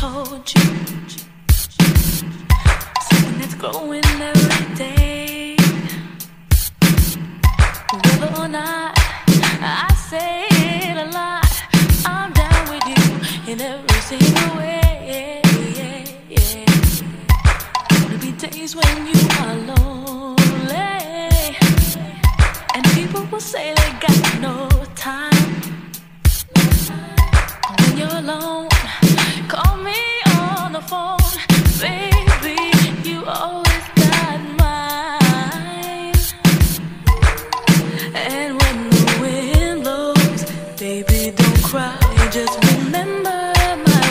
told you. Something that's growing every day. Whether or not I say it a lot, I'm down with you in every single way. Gonna be days when you are lonely, and people will say they got no time. When you're alone, call me on the phone, baby, you always got mine. And when the wind blows, baby, don't cry, just remember my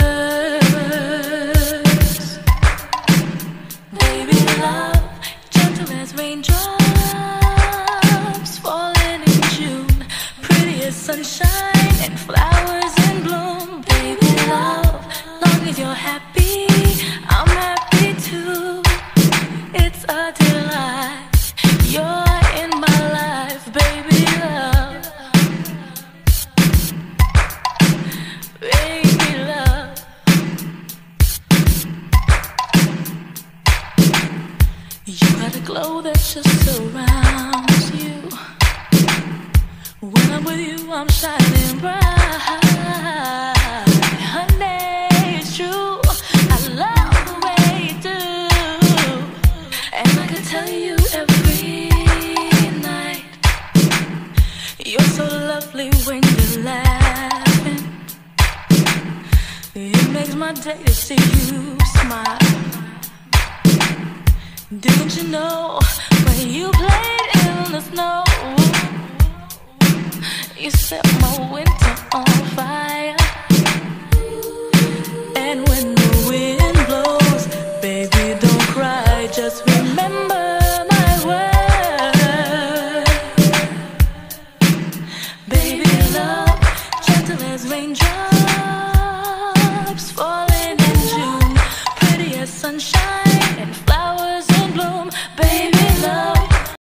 words. Baby, love, gentle as raindrops falling in June, pretty as sunshine and flowers in bloom. Baby, love, long as you're happy, I'm happy too. It's a delight, you're in my life, baby, love. Baby, love. You got a glow that just surrounds you. When I'm with you, I'm shining bright. Honey, it's true, I love the way you do. And I can tell you every night, you're so lovely when you're laughing. It makes my day to see you smile. Didn't you know when you play